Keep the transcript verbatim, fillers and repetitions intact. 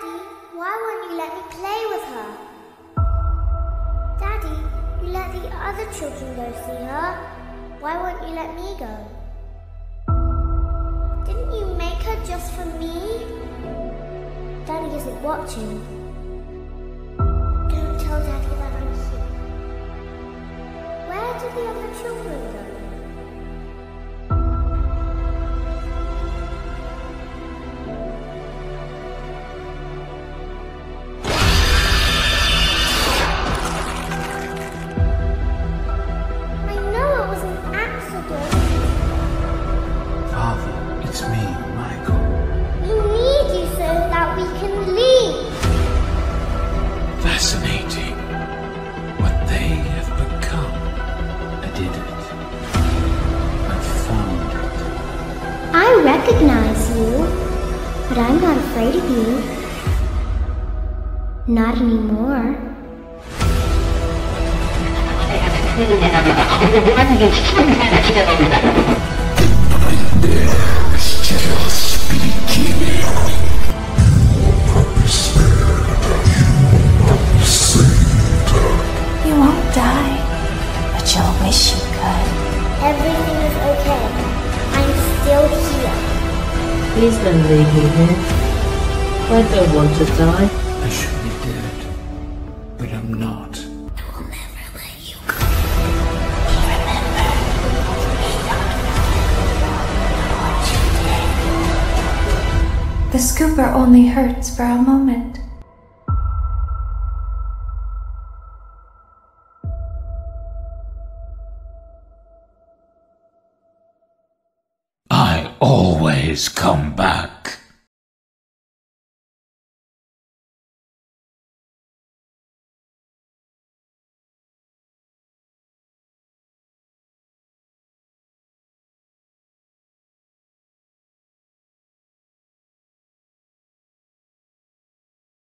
Daddy, why won't you let me play with her? Daddy, you let the other children go see her. Why won't you let me go? Didn't you make her just for me? Daddy isn't watching. Don't tell Daddy that I'm here. Where did the other children go? It's me, Michael. We need you so that we can leave. Fascinating. What they have become. I did it. I found it. I recognize you, but I'm not afraid of you. Not anymore. You won't die, but you'll wish you could. Everything is okay. I'm still here. Please don't leave me here. I don't want to die. I should be dead, but I'm not. I will never let you go. Remember, we don't know what you did. The scooper only hurts for a moment. I always come back.